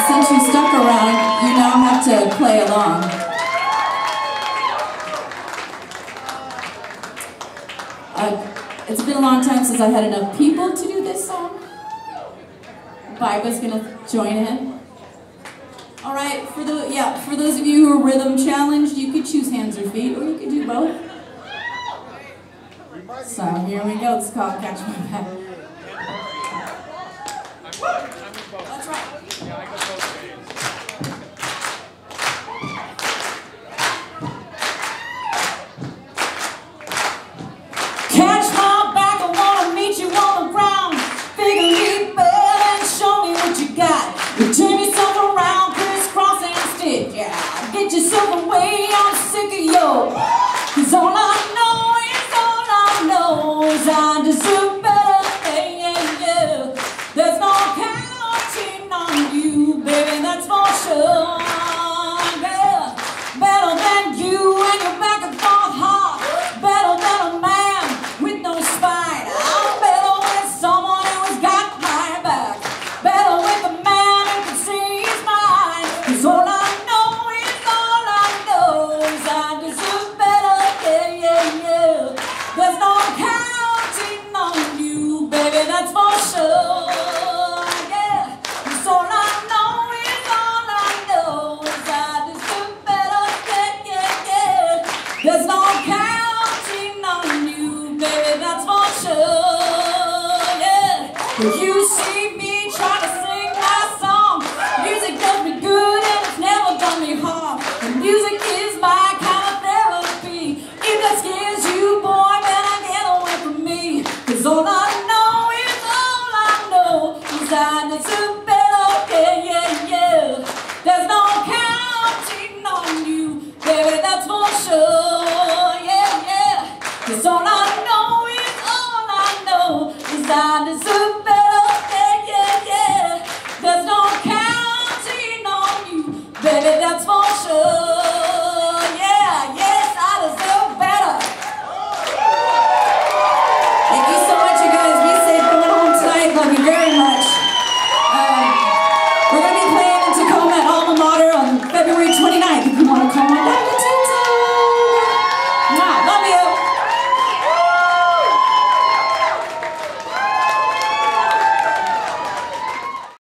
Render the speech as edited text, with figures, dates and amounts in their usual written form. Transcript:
since you stuck around, you now have to play along. It's been a long time since I had enough people to do this song. Viba's gonna join in. All right, for those of you who are rhythm challenged, you could choose hands or feet, or you could do both. So here we go. It's called Catch My Back. That's right. Catch my back, I wanna meet you on the ground. Figure me better and show me what you got. You turn yourself around, crisscross and stitch. Yeah, get yourself away, I'm sick of you. 'Cause all I know is I deserve better, yeah. There's no counting on you, baby, that's for sure. Yeah. Better than you and your back and forth heart. Better than a man with no spine. I'm better with someone who's got my back. Better with a man who can see his mind. 'Cause all I know is I deserve better, yeah. There's no counting on you, baby, that's for sure. Yeah. 'Cause all I know is I deserve better, yeah. There's no counting on you, baby, that's for sure. Yeah. You see me trying to sing my song. Music does me good and it's never done me harm. And music is my kind of therapy. If that scares you, boy, better get away from me. 'Cause all I know is I deserve better, yeah. There's no counting on you, baby, that's for sure, yeah. 'Cause all I know is I deserve